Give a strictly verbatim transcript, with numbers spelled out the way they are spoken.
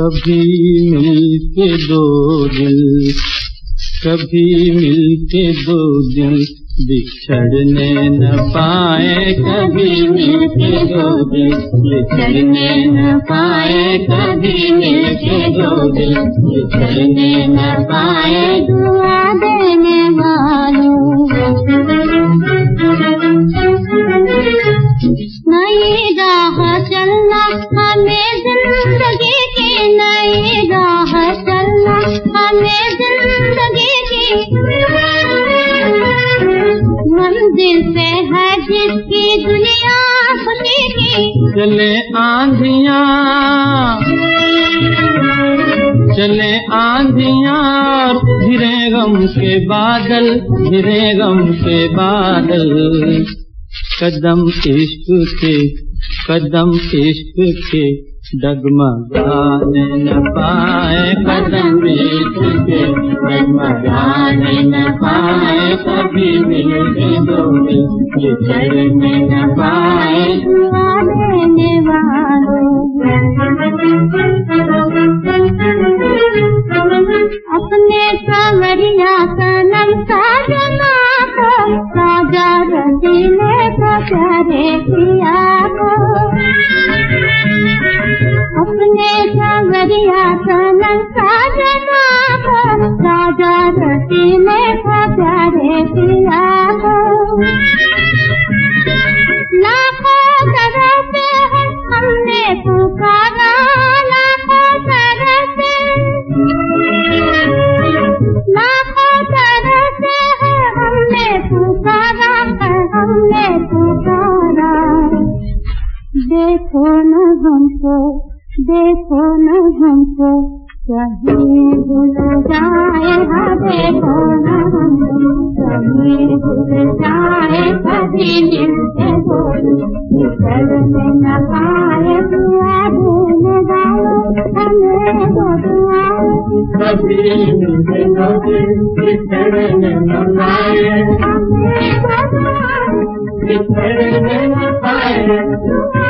कभी मिलके दो दिल, कभी मिलके दो दिल बिछड़ने न पाए, कभी मिलके दो दिल बिछड़ने न पाए, कभी मिलके दो दिल बिछड़ने न पाए। दुआ देने वालों नई राह चलना, हमें जिंदगी की नई राह चलना, हमें जिंदगी की मंजिल पे है जिसकी दुनिया खुशी की। चले आंधियां चले आंधियां और घिरे गम के बादल, घिरे गम के बादल। कदम इश्क के कदम इश्क के डगमगाने न पाए, कदम इश्क के डगमगाने न पाए, कभी मिलके दो दिल बिछड़ने न पाए। दुआ देने वालों अपने सांवरिया सनम साजना को, राजा रसीले को प्यारे पिया को। अपने सांवरिया सनम साजना को, राजा रसीले को प्यारे पिया को। लाखों तरह से हमने पुकारा, लाखों तरह से लाखों तरह से हमने पुकारा, हमने पुकारा। देखो न हमको, देखो न हमको, कहीं भूल जाए, हाँ देखो न हमको, कहीं भूल जाए, कभी मिलके दो बिछड़ने न पाए। दुआ देने वालों हमें दो दुआ, कभी मिलके दो दिल बिछड़ने न पाए, हमें दो दुआ बिछड़ने न पाए।